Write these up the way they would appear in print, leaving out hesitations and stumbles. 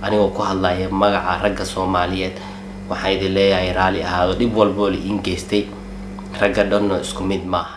anigoo ku hadlaya magaca ragga Soomaaliyeed waxaan idin leeyahay raali ahaado dib walbo la ingeystay ragga dhanno isku mid maahan.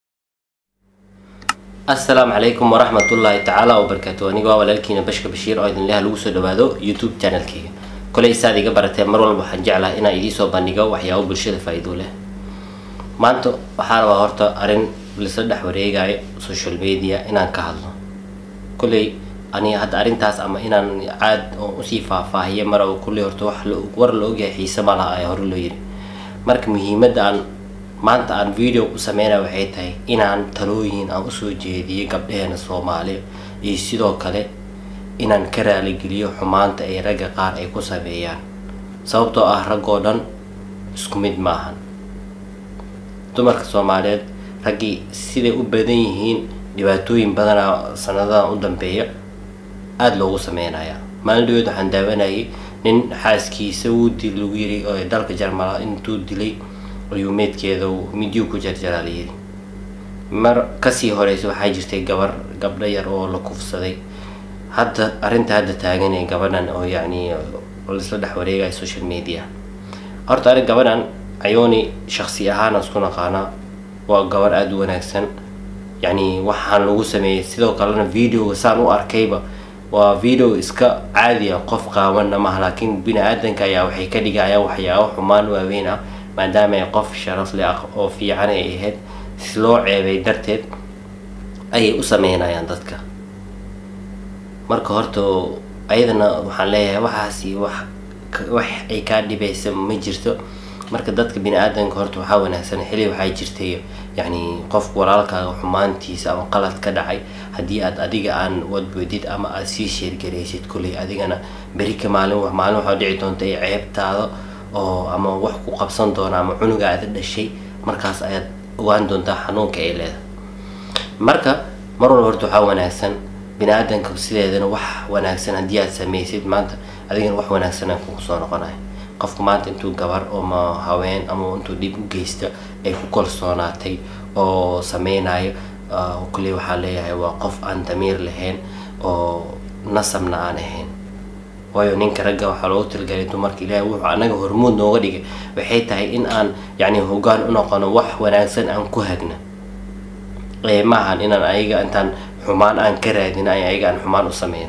السلام عليكم ورحمة الله تعالى وبركاته. أنا جوا ولكن بشكر بشير أيضا لها لوسو دبادو يوتيوب channel كي كل إنسان يجبر تمر ولا بحنجعله إنا يديسو بنيجا وحياة وبالشدة فايدوله ما أنتو بحارة وهرتا أرين بلسدح وريجاي سوشيال ميديا إنا كهذا كل أنا هاد أرين تاس أما إنا عاد أصيفة فهي مرة وكل هرتا ورلو جاي حساب على هرلو يري مرك مهمة أن maanta aan video ku sameeyay waxay tahay inaan talooyin aan u soo jeediyay gabdhaheena Soomaaliyeed iyo sidoo kale inaan ka raali geliyo xumaanta ay ragga qaar ay ku sameeyaan sababtoo ah rag oo dhan isku mid maahan. dumarka Soomaaliyeed raggi sida u badan yihiin dhibaatooyin badan sanadadan u dambeeya aad loogu sameeynaya. maalin dhoweed waxaan daawanayay nin xaaskiisa uu dil lagu yiri oo dalka Jarmalka intuu dilay ويوميت كذا وميديو كجر جلالي مر كسي هوريس وحاجة jirtay gabar gabdha yar oo la kufsaday hadda arinta hadda taagan gabadan oo yani wala saddex wareegay social media horta arin gabadan ayoni shakhsi ahaan isku naqaana waa gabar aad u wanaagsan yani waxaan lagu sameeyay sidoo kalena video saan u arkayba waa video iska caadi ah qof qaawan ma laakiin bini'aadanka ayaa waxay ka dhigayaan waxyaabo xumaan waaweyn ah maadaama ay qof sharaf leh oo fiican ay ahayd si loo ceebay darteed ay u sameynayaan dadka. marka horta ayadana waxaan leeyahay waxaasi wax ay ka dhibaysa ma jirto. marka dadka bini'aadanka horta waxa wanaagsan xilli waxa jirtay yani qof walaalkaaga xumaantiisa ama qalad ka dhacay hadii aad adiga aan wadboodid ama aad si sheer gareysid kulay adigana bari ka maalin waxa dhici doonta ay ceebtaado oo ama wax ku qabsan doona ama cunuga aad dhashay markaas ayaad ogaan doontaa xanuunka ay leedahay. marka mar walba horta waxa wanaagsan bini'aadanka sideedana wax wanaagsan hadii aad sameeysid maanta adigana wax wanaagsan ay kugu soo noqonayo. qofku maanta intuu gabar oo ma haween ama intuu dib u geysto ay ku kalsoonaatay oo sameynayo kulli waxa leeyahay waa qof aan damiir lahayn oo nasabna aan ahayn. waayo ninka ragga waxa loo tilgalay dumarka Ilaahay wuxuu anaga hormuud nooga dhigay waxay tahay in aan yani hoggaan u noqono wax wanaagsan aan ku hagna ma ahan inaan ayaga intaan xumaan aan ka raadin ayaga aan xumaan u sameeyno.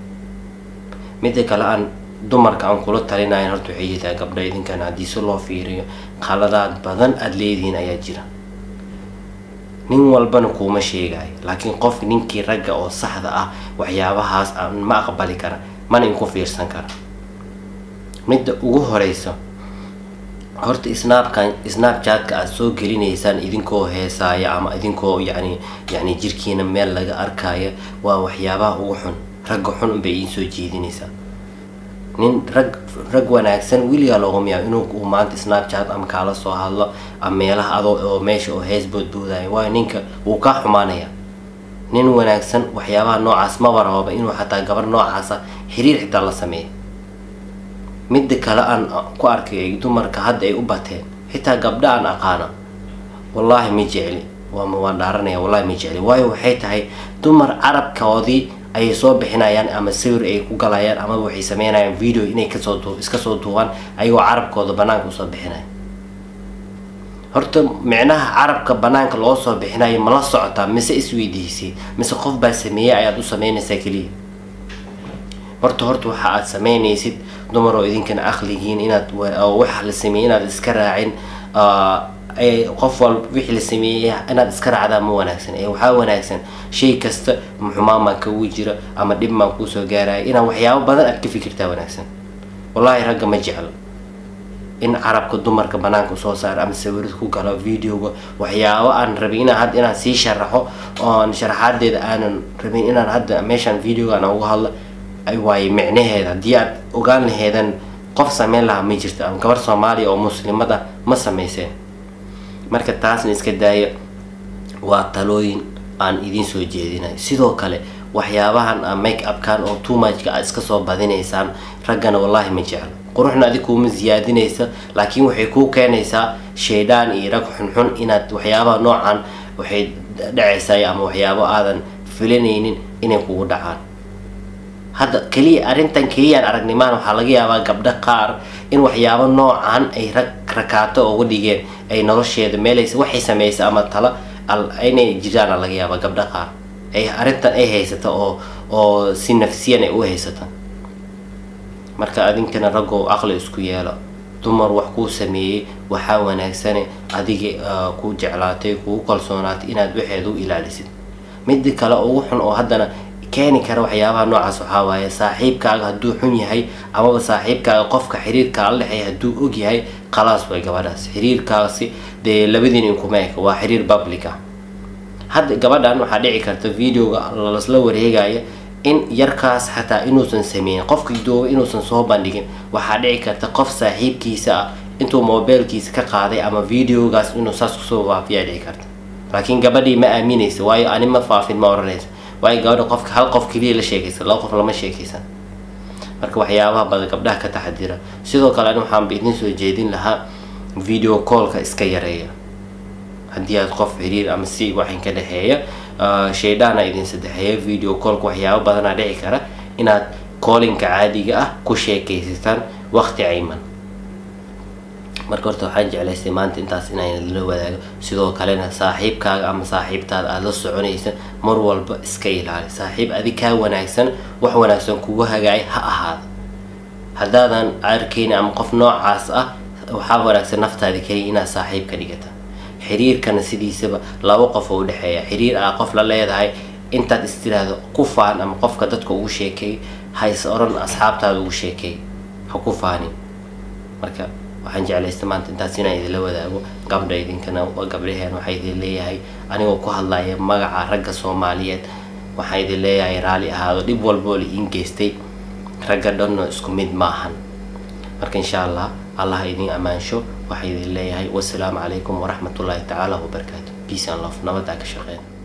mid kale aan dumarka aan kula talinayn horta waxay tahay gabdha idinkan hadii si loo fiiriyo qaladaad badan aad leedihiin ayaa jira. nin walbana kuma sheegay laakiin qof ninkii ragga oo saxda ah waxyaabahaas aan ma aqbali kara mana in ku fiirsan kara. midda ugu horeysa horta snapchat-ka aad soo gelinaysaan idinkoo heesaaya ama idinkoo yani jirkiina meel laga arkaayo waa waxyaabaha ugu xun. ragga xun bay in soo jeedinaysaa. nin rag wanaagsan wiliga loogu miyaa inuu maanta snapchat ama kala soo hadlo ama meelaha adoo oo meesha oo hees boodboodayo waa ninka uu ka xumaanaya. nin wanaagsan waxyaabaha noocaas ma waraba inuu xataa gabar noocaas xiriir xitaa la sameeyo. mid kale aan ku arkay dumarka hadda ay u bateen xitaa gabdha aan aqaana wallahi ma jeceli waa dhaaranaya wallahi ma jeceli. waayo waxay tahay dumar carabkoodii ay soo bixinayaan ama sawir ay ku galayaan ama waxay sameynayaan video inay iska soo duubaan ayagoo carabkooda banaanka u soo bixinaya. horta micnaha carabka banaanka loo soo bixinayo ma la socotaa mise isweydiisay mise qof baa sameeyay ayaad u sameynaysaa kaliya. horta waxa aad sameynaysid dumar oo idinkan aqligiin inaad wax la sameeyay inaad iska raacin ay qof walba wixii la sameeyay inaad iska raacdaa ma wanaagsan. waxa wanaagsan shay kasta xumaan ka wajira ama dib ma ku soo gaaray ina waxyaabo badan aad ka fikirtaa wanaagsan. wallahi ragga ma jecel in carabka dumarka banaanka soo saar ama sawir ku galo videoga waxyaabo aan rabin inaan sii sharaxo oo sharaxadeeda aanan rabin inaan hadda meeshan videoga aan uga hadlo ay way macnaheeda hadii aad ogaan laheedan qof sameyn lahaa ma jirto ama gabar Soomaali oo muslimada ma sameyseen. marka taasna iska daaya waa talooyin aan idin soo jeedinayo. sidoo kale waxyaabahan make up kan oo too much ka iska soo badinaysaan raggana wallahi ma jecel. quruxna adigu ma ziyaadinaysa laakiin waxay ku keenaysaa sheedaan iyo rag xun inaad waxyaabaha noocan waxay dhacaysaa ama waxyaabo aadan filanaynin inay kugu dhacaan. hadda kaliya arrintan keliyaan aragnimaan waxaa laga yaabaa gabdho qaar in waxyaabo noocan ay rakaato uga dhigeen ay nolosheeda meelaysa waxay samaysa ama tala inay jiraan laga yaabaa gabdho qaar ay arrintan ay haysato oo si nafsiyan ay u haysato. marka adinkana ragoo aqli isku yeelo, dumar wax kuu sameeyay waxaa wanaagsan adiga ku jeclaatay ku kalsoonaatay inaad waxeedu ilaalisid. mid kale ugu xun oo haddana keeni kara waxyaabaha noocaas waxaa waaye saaxiibkaaga hadduu xun yahay amaba saaxiibkaaga qofka xiriirka la leeyahay hadduu og yahay khalaas way gabadhaas xiriirkaasi dee labadiin in kuma eka waa xiriir public ah. hadda gabadhan waxaa dhici karta videoga la wareegaya in yarkaas xataa inuusan sameeynin qofkii dooba inuusan soo bandhigin. waxaa dhici karta qof saaxiibkiisa ah intuu mobilkiisa ka qaaday ama videogaas inuu saas kusoo waafiyaa dhici karta, laakiin gabadhii ma aaminaysa waayo ani ma faafin ma oranaysa waayo gabadha qofka hal qof kaliya la sheekaysan, laba qof lama sheekaysan. marka waxyaabaha badan gabdhaha ka taxadira. sidoo kale ani waxaan idin soo jeedin lahaa video callka iska yareeya haddii aad qof xiriir ama si waxin ka dhaxeeya sheedana idin saddexeeya. video callka waxyaabo badanaa dhici kara inaad callinka caadiga ah ku sheekaysataan waqti cayman. marka horta waxaan jeclaystay maanta intaas inaan la wadaago. sidoo kalena saaxiibkaaga ama saaxiibtaada aad la soconaysa mar walba iska ilaali. saaxiib adig kaa wanaagsan wax wanaagsan kugu hagaay ha ahaado. haddaadan arkayn ama qof noocaas ah waxaa wanaagsan naftaada kaliya inaad saaxiib ka dhigata. xiriirkana sidiisaba laba qof oo u dhexeeya. xiriir qof la leedahay intaad istiraahdo ku faan ama qofka dadka ugu sheekay hays oran asxaabtaada ugu sheekay ha ku faanin. marka waxaan jeclaystay maanta intaas inaan idinla wadaago. gabdha idinkana gabdhaheen waxaa idin leeyahay anigoo ku hadlaya magaca ragga Soomaaliyeed waxaa idin leeyahay raali ahaado dhib walbo la iin geystay. ragga dhanno isku mid maahan. marka insha Allah idin amaansho. waxaa idin leeyahay wassalaamu calaykum waraxmatullaahi tacaala wabarakaatuh. peace and love. nabada ka shaqeyn.